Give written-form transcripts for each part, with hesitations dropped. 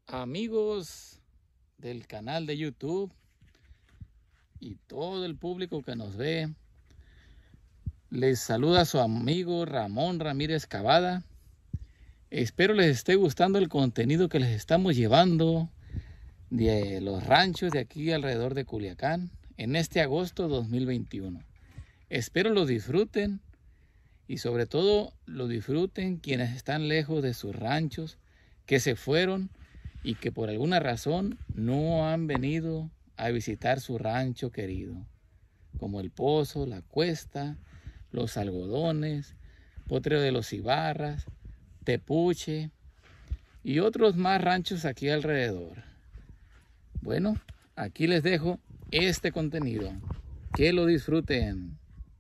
Amigos del canal de YouTube y todo el público que nos ve, les saluda su amigo Ramón Ramírez Cavada. Espero les esté gustando el contenido que les estamos llevando de los ranchos de aquí alrededor de Culiacán en este agosto 2021. Espero lo disfruten y sobre todo lo disfruten quienes están lejos de sus ranchos, que se fueron y que por alguna razón no han venido a visitar su rancho querido, como El Pozo, La Cuesta, Los Algodones, Potrero de los Ibarras, Tepuche y otros más ranchos aquí alrededor. Bueno, aquí les dejo este contenido. Que lo disfruten.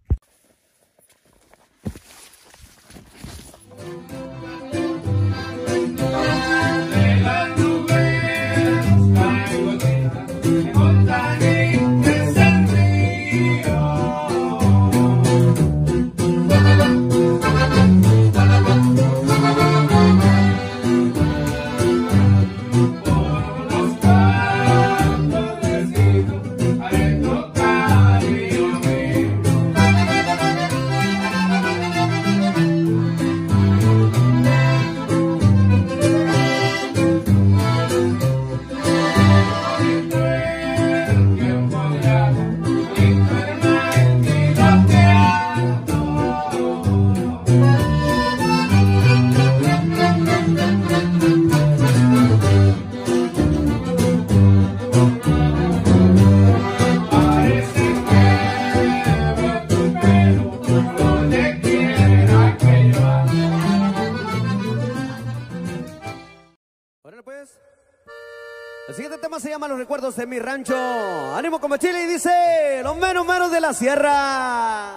El siguiente tema se llama Los Recuerdos de mi Rancho. Ánimo como Chile y dice: los menos menos de la sierra.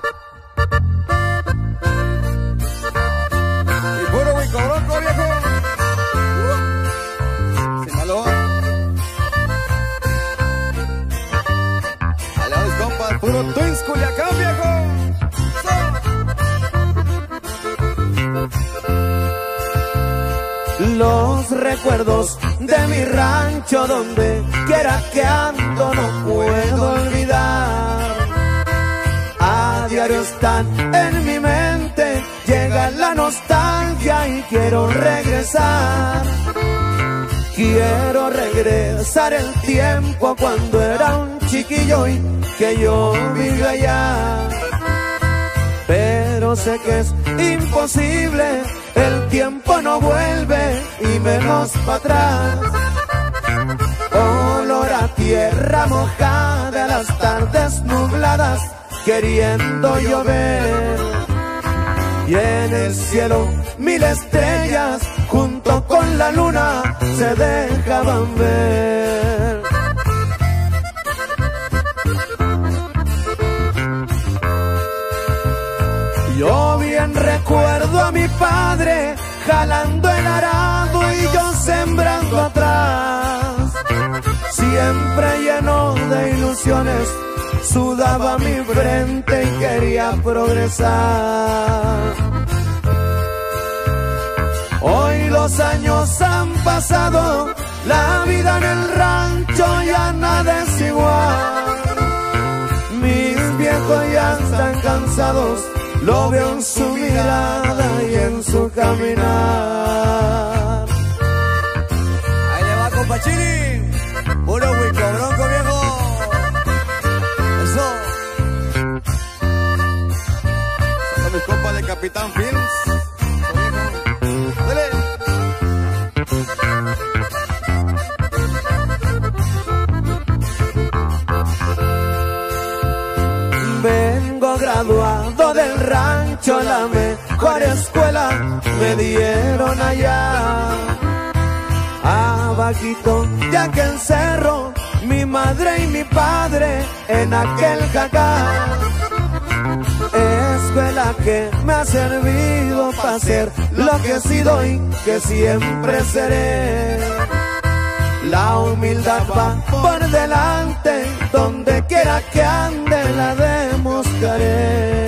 Y puro Huico Bronco, viejo. Sinaloa. Dale, mis compas, puro Twins Culiacán, viejo. Los recuerdos de mi rancho, donde quiera que ando no puedo olvidar. A diario están en mi mente, llega la nostalgia y quiero regresar. Quiero regresar el tiempo cuando era un chiquillo y que yo vivía allá. Pero sé que es imposible, el tiempo no vuelve y menos para atrás. Olor a tierra mojada, las tardes nubladas queriendo llover. Y en el cielo 1000 estrellas junto con la luna se dejaban ver. Yo bien recuerdo a mi padre jalando el arado y yo sembrando atrás. Siempre lleno de ilusiones, sudaba mi frente y quería progresar. Hoy los años han pasado, la vida en el rancho ya nada es igual. Mis viejos ya están cansados, lo veo en su mirada y en su caminar. Ahí le va, compa Chili, puro Huico Bronco, viejo. Eso. Son mis compas de Capitán Films. Dale. Vengo graduado del rancho, la mejor escuela me dieron allá. Abajito de aquel cerro, mi madre y mi padre en aquel jacal. Escuela que me ha servido para ser lo que he sido y que siempre seré. La humildad va por delante, donde quiera que ande la demostraré.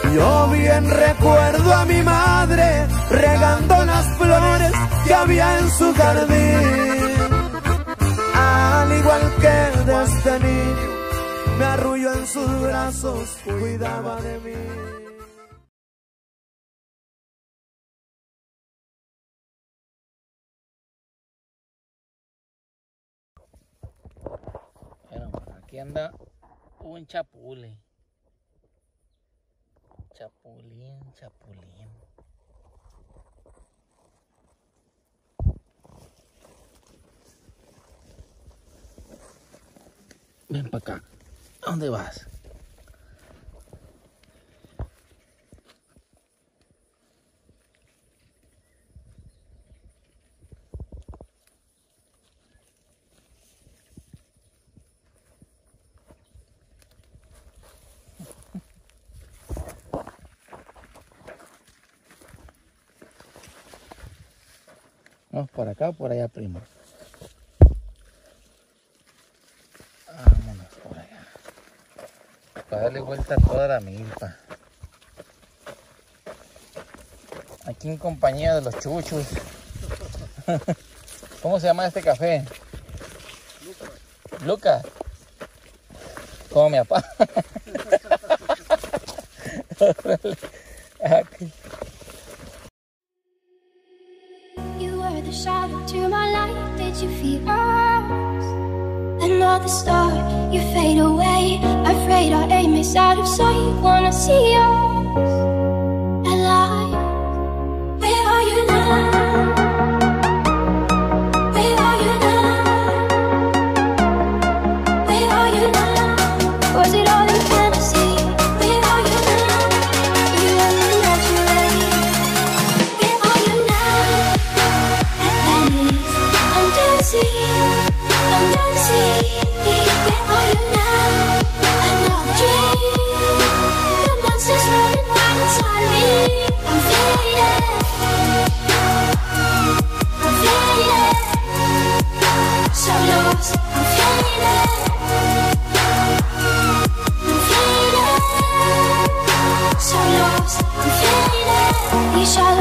Yo bien recuerdo a mi madre regando las flores que había en su jardín. Al igual que de este niño, me arrulló en sus brazos, cuidaba de mí. Bueno, aquí anda un chapule. Chapulín, chapulín. Ven para acá. ¿A dónde vas? Vamos por acá o por allá, primo. Vámonos por allá. Para darle vuelta a toda la milpa. Aquí en compañía de los chuchos. ¿Cómo se llama este café? Lucas. Como mi papá. Aquí. The shadow to my light, did you feel us? Another star, you fade away. Afraid our aim is out of sight. Wanna see us alive. Where are you now? Where are you now? Where are you now? Was it all in fantasy? Where are you now? You only naturally. Where are you now? I'm dancing, where are you now? Another dream, the monsters running right inside me. I'm fading, so lost, I'm fading, so lost, I'm fading. We shall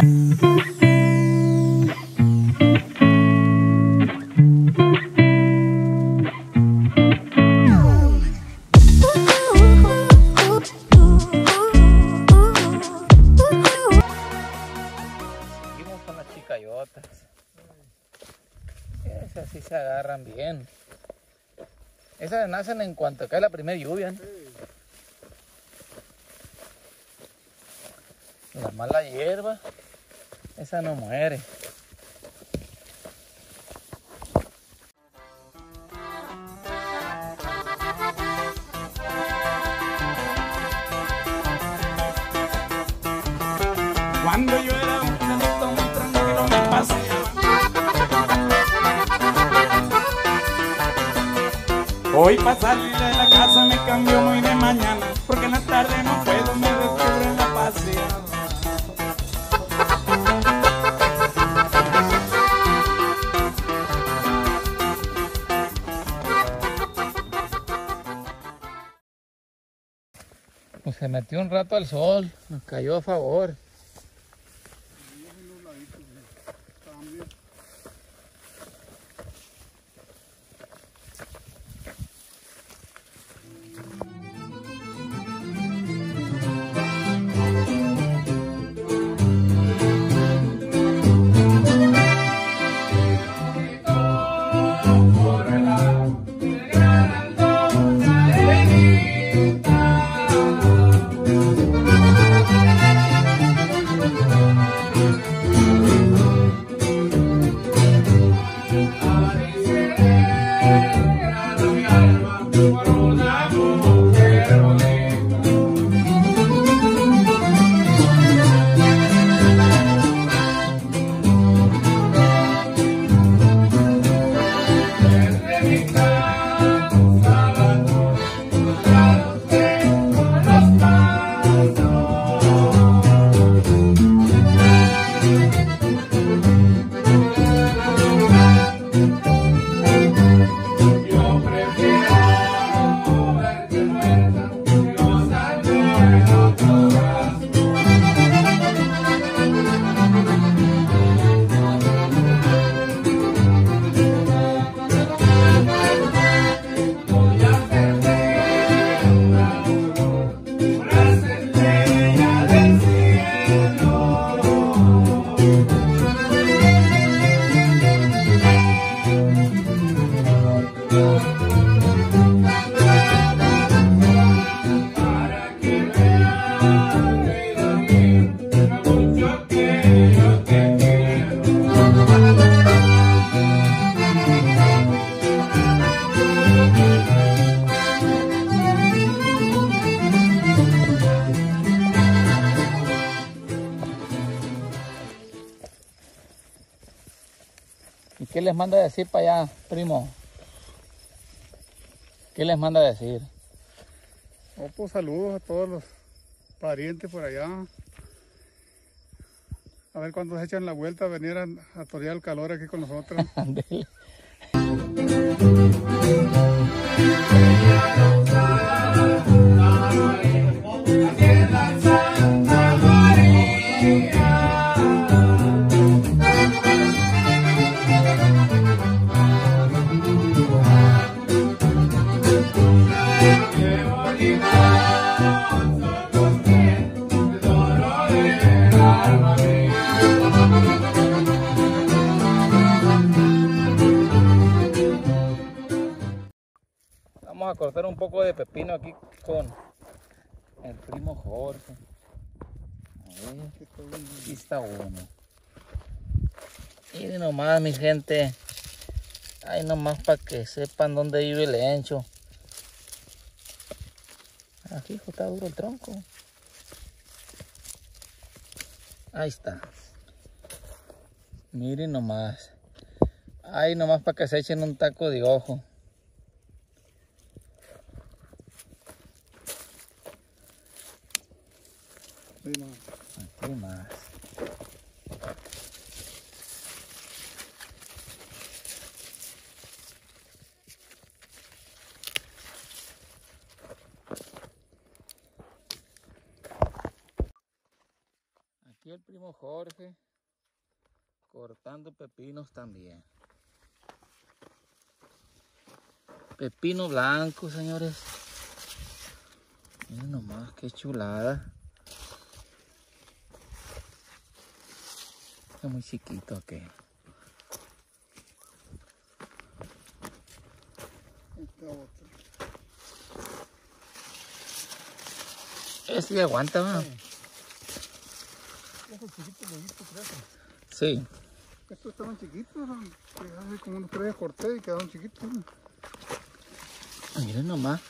Esas sí se agarran bien. Esas nacen en cuanto cae la primera lluvia, ¿no? La mala hierba, esa no muere. Cuando yo era un chanito muy tranquilo me paseaba. Hoy para salir de la casa me cambió muy de mañana, porque en la tarde no puedo, me descubro en la paseada. Pues se metió un rato al sol, nos cayó a favor. ¿Qué les manda a decir para allá, primo? ¿Qué les manda a decir? Oh, pues saludos a todos los parientes por allá. A ver cuándo se echan la vuelta a venir a torear el calor aquí con nosotros. Ándele. Vamos a cortar un poco de pepino aquí con el primo Jorge. A ver, aquí está uno. Miren nomás, mi gente. Ahí nomás para que sepan dónde vive el Encho. Aquí, hijo, está duro el tronco. Ahí está. Miren nomás. Ahí nomás para que se echen un taco de ojo. Aquí más. Aquí el primo Jorge cortando pepinos también. Pepino blanco, señores. Miren nomás qué chulada. Es muy chiquito aquí. Este ya aguanta, ¿no? Esos chiquitos lobitos crecen. Sí. Estos estaban chiquitos, hace como unos 3 días corté y quedaron chiquitos. Miren nomás.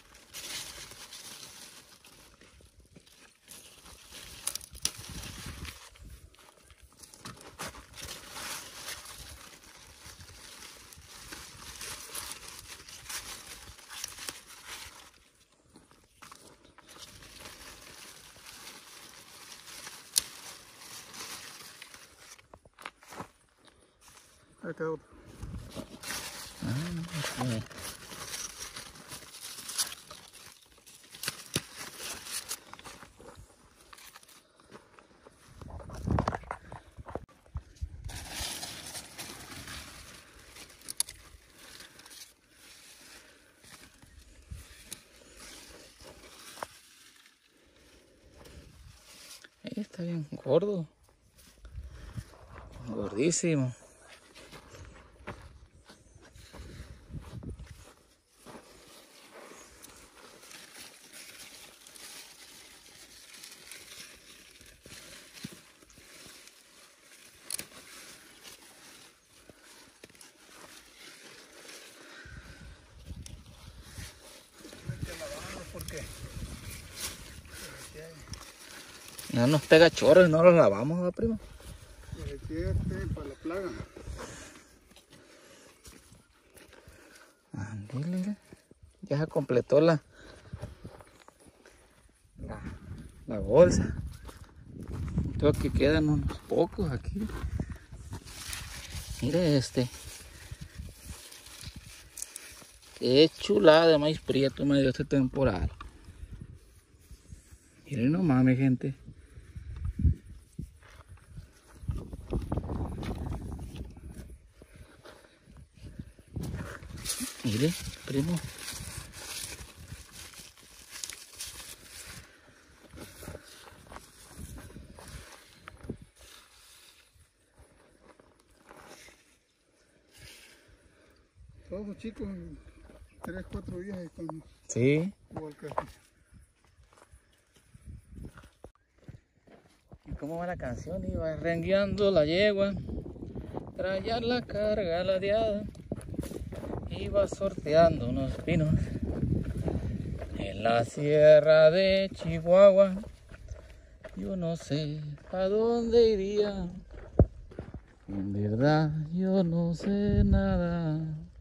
Ahí queda otro. Okay. Está bien gordo. Gordísimo. No nos pega chorros y no los lavamos, ¿verdad, primo? Para la plaga. Ándale, ya se completó la bolsa. Creo que quedan unos pocos aquí. Mire este. Qué chulada de maíz prieto me dio este temporal. Miren nomás, mi gente. Mire, primo. Todos los chicos, 3, 4 días ahí están. Sí. Igual que ¿Y cómo va la canción? Iba rengueando la yegua, traía la carga ladeada, iba sorteando unos pinos en la sierra de Chihuahua. Yo no sé a dónde iría, En verdad yo no sé nada.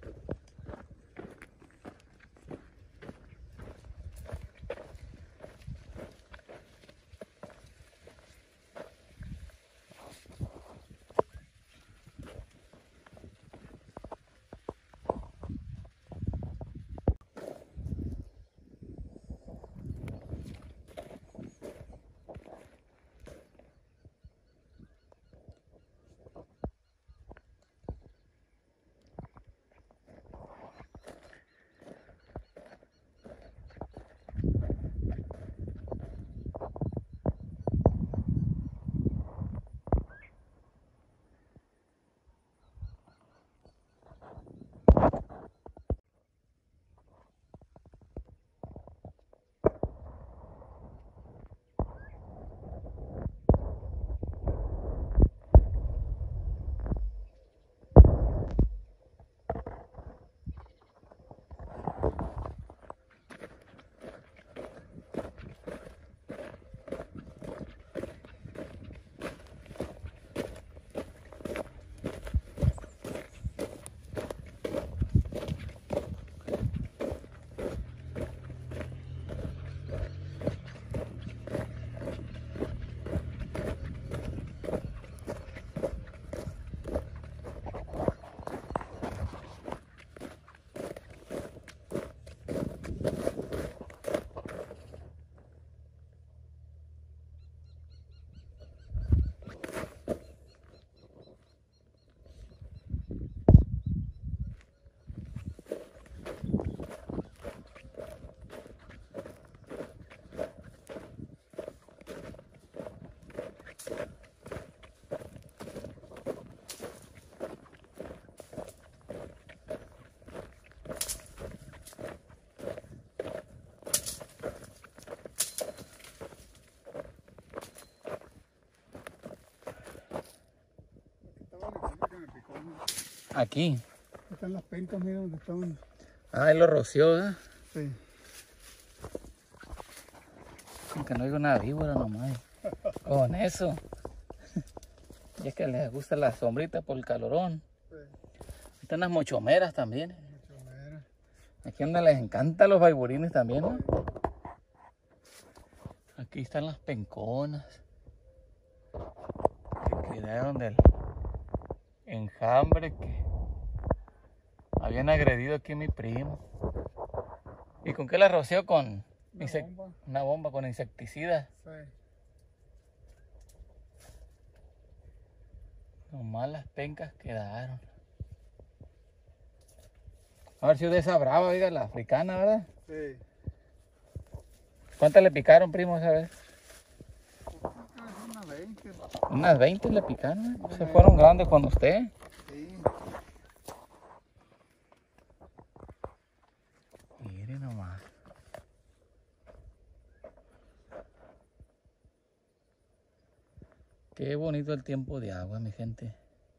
Aquí. Están las pencas, mira donde estaban. Ah, él lo roció, ¿eh? Sí. Aunque no digo nada víbora nomás. Con eso. Y es que les gusta la sombrita por el calorón. Sí. Están las mochomeras también. Mochomera. Aquí donde les encantan los baiburines también, ¿no? Aquí están las penconas. Que quedaron del enjambre que habían agredido aquí a mi primo. ¿Y con qué la roció? Con una bomba con insecticida. Sí. Nomás las pencas quedaron. A ver si de esa brava, oiga, la africana, ¿verdad? Sí. ¿Cuántas le picaron, primo, esa vez? Unas 20. Unas 20 le picaron, ¿eh? Se fueron grandes con usted. Sí. Mire nomás. Qué bonito el tiempo de agua, mi gente.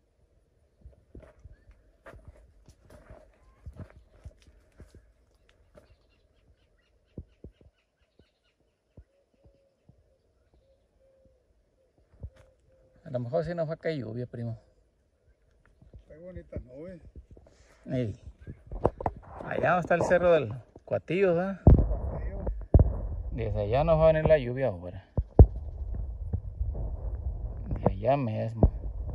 A lo mejor sí nos va a caer lluvia, primo. Qué bonita nube. Ey. Allá está el cerro del Cuatillo, ¿verdad? Desde allá nos va a venir la lluvia ahora. De allá mismo.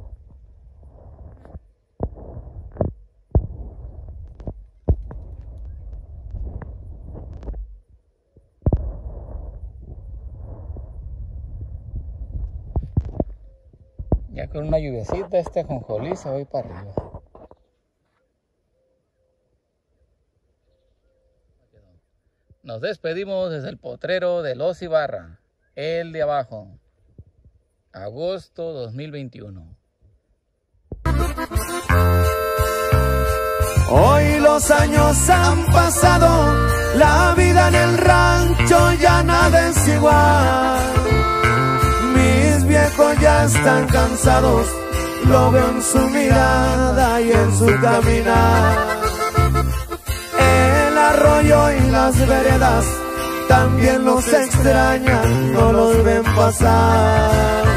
Ya con una lluviecita este ajonjolí se va a ir para arriba. Nos despedimos desde el potrero de Los Ibarra, el de abajo, agosto 2021. Hoy los años han pasado, la vida en el rancho ya nada es igual. Mis viejos ya están cansados, lo veo en su mirada y en su caminar. El arroyo y las veredas también los extrañan, no los ven pasar.